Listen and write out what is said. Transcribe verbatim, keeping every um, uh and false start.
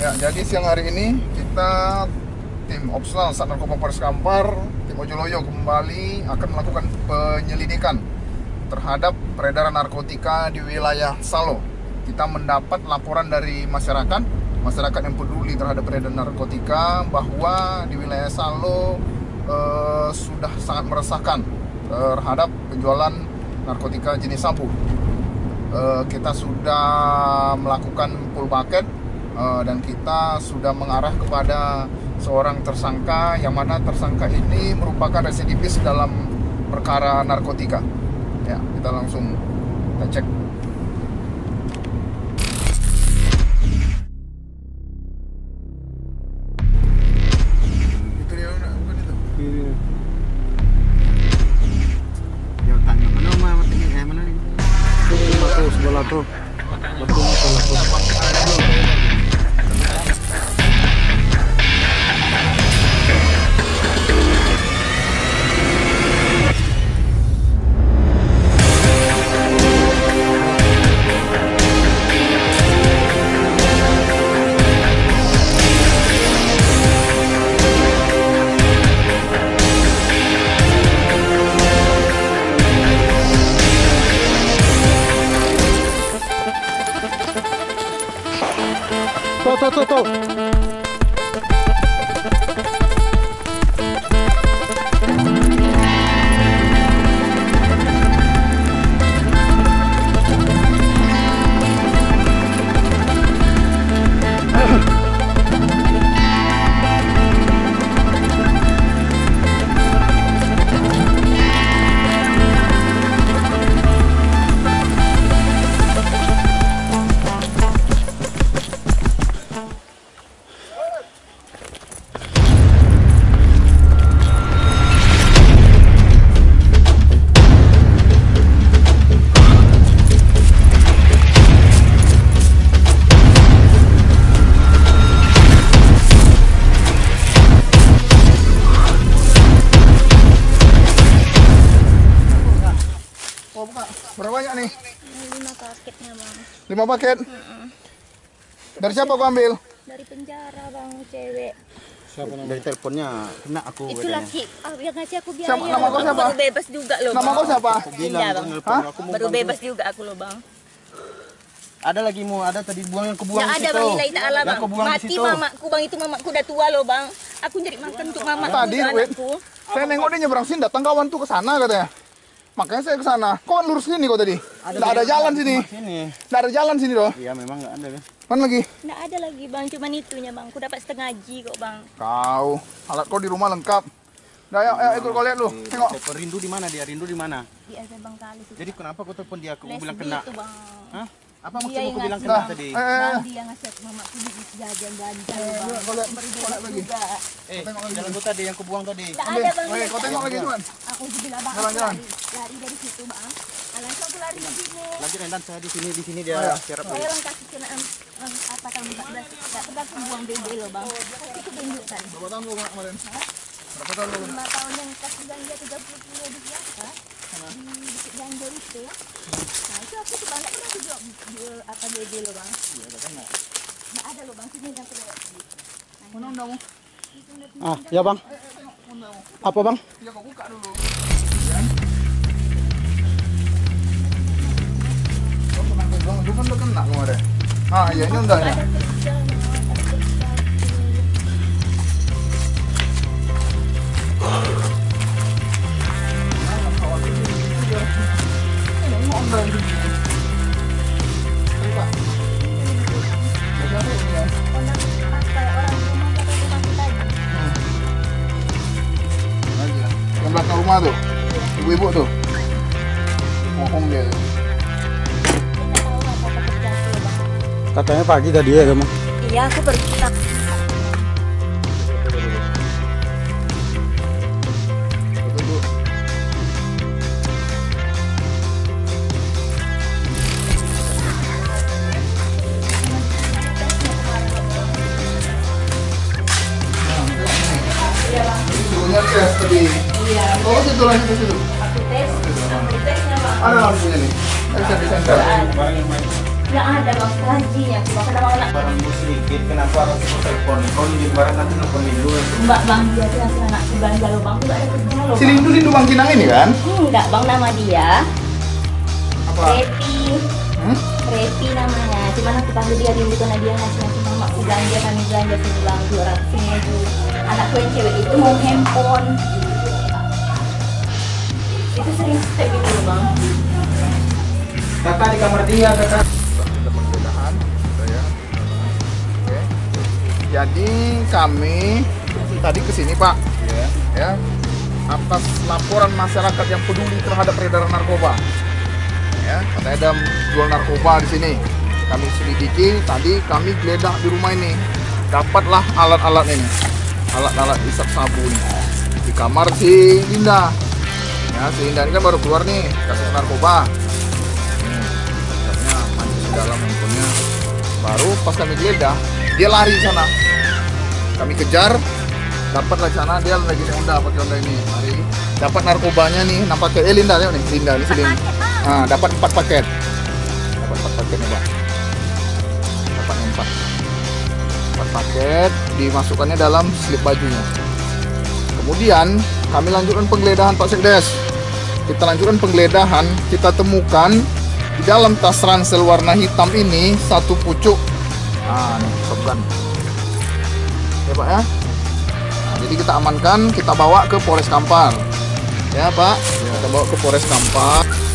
Ya, jadi siang hari ini kita tim Opsnal Sat Narkoba Polres Kampar, tim Ojoloyo kembali akan melakukan penyelidikan terhadap peredaran narkotika di wilayah Salo. Kita mendapat laporan dari masyarakat, masyarakat yang peduli terhadap peredaran narkotika bahwa di wilayah Salo eh, sudah sangat meresahkan terhadap penjualan narkotika jenis sabu. Eh, kita sudah melakukan full bucket Uh, dan kita sudah mengarah kepada seorang tersangka yang mana tersangka ini merupakan residivis dalam perkara narkotika. Ya, kita langsung kita cek. Itu dia, bukan itu? Iya. Ya tanya mana mah ini eh mana nih? Tuh sebelah tuh. Betul sebelah tuh. Tuh, tuh, tuh, tuh. Berapa banyak nih? Lima paketnya bang. Lima paket? Mm-mm. Dari siapa kau ambil? Dari penjara bang, cewek. Siapa namanya? Dari teleponnya kena aku. Itu laki ah, yang ngasih aku biaya. Siapa- nama kau Aku siapa? baru bebas juga loh Nama bang. kau siapa? Linda bang. Hah? Aku mau Baru bantu. bebas juga aku loh bang. Ada lagi mau ada tadi buang yang kebuang Nggak di ada situ. bang, nilai ta'ala Yang bang. kebuang di Mati situ. mamaku bang, itu mamaku udah tua loh bang. Aku nyari makan untuk mamaku Tadi, dan wait. anakku. Saya nengok dia nyebrang sini, datang kawan tuh ke sana katanya. Makanya saya ke sana. Kok kan lurus sini kok tadi? Nggak ada jalan sini. Sini. Nggak ada jalan sini loh. Iya memang nggak ada kan. Mana lagi? Nggak ada lagi bang, cuman itunya bang. Aku dapat setengah ji kok bang. Kau, alat kau di rumah lengkap. Nah, ayo, ayo ikut kau lihat lu. Tengok. Telepon Rindu di mana dia? Rindu di mana? Di aja bang kali itu. Jadi kenapa kau telepon dia? Kau Les bilang B kena. itu bang. Hah? Apa Dia maksudmu yang kau bilang ngasih, kena Bang. tadi? Eh, eh, Bang eh. dia ngasih aku mamaku di jajan belanja Eh, bang. lihat, kau lihat, Baru kau bebas lihat lagi. juga. Eh, Tengok lagi. jalan kau tadi yang kau buang tadi. Nggak Ambil. ada bang. Oke, kau tengok lagi tuan. Aku juga bilang bang, Jalan, aku jalan. lari, lari dari situ bang. Langsung aku lari di sini. Lanjut dan saya di sini di sini dia Ayo. siarap. Saya orang kasih kena um, um, apa tahun empat belas, nggak pernah aku buang bebe loh bang. Itu tunjukkan. Berapa tahun kau kemarin? Berapa tahun kau? Lima tahun yang kasih ganja tiga puluh kilo di biasa di Bukit Ganja itu. Nah itu aku tuh banyak pernah aku jual jual apa bebe loh bang. Iya, ada kan? Nggak ada loh bang, sini yang kelewat. Mana undamu? Ah, ya bang. Apa bang? Ya kau buka dulu. Kau pernah pegang, lu kan udah kena kemarin. Ah, ya ini undangnya. Yang belakang rumah tuh, ibu-ibu tuh, bohong dia. Katanya pagi tadi ya kamu. Iya, aku baru kita. Punya tes tadi. Iya. Oh, situ lagi ke situ. Aku tes, aku tesnya bang. Ada langsungnya nih. Bisa disensor. Nggak ada bang strateginya. Cuma kenapa anak Barang gue sedikit, kenapa harus aku telepon? Kau nih barang nanti telepon dulu. Mbak bang dia tuh ngasih anak belanja lo bang. Nggak ada kerja lo. Si Lindu Lindu Bang Kinang ini kan? Enggak bang, nama dia Apa? Repi. Hmm? Repi namanya. Cuman aku panggil dia Lindu karena dia ngasih ngasih mama aku belanja, kami belanja sini bang dua ratus ribu. Anakku yang cewek itu mau handphone. Itu sering step gitu loh bang. Kakak di kamar dia, kakak. Ada penggeledahan, saya. Oke. Jadi kami tadi kesini Pak, Ya. ya, atas laporan masyarakat yang peduli terhadap peredaran narkoba. Ya, katanya ada jual narkoba di sini. Kami selidiki, tadi kami geledah di rumah ini. Dapatlah alat-alat ini, alat-alat isap sabu nih. Di kamar si Linda. Ya, si Linda ini kan baru keluar nih, kasus narkoba. Nih, katanya masih di dalam handphonenya. Baru pas kami geledah, dia lari sana. Kami kejar, dapatlah di sana, dia lagi naik Honda, pakai Honda ini. Lari, dapat narkobanya nih, nampak ke eh, Linda nih, Linda di sini. Nah, dapat empat paket. Dapat empat paket nih, Pak. Dapat empat. Empat paket, dimasukkannya dalam slip bajunya. Kemudian kami lanjutkan penggeledahan Pak Sekdes. Kita lanjutkan penggeledahan, kita temukan di dalam tas ransel warna hitam ini satu pucuk. Nah, nih, shotgun. Ya Pak ya. Nah, jadi kita amankan, kita bawa ke Polres Kampar. Ya Pak, kita bawa ke Polres Kampar.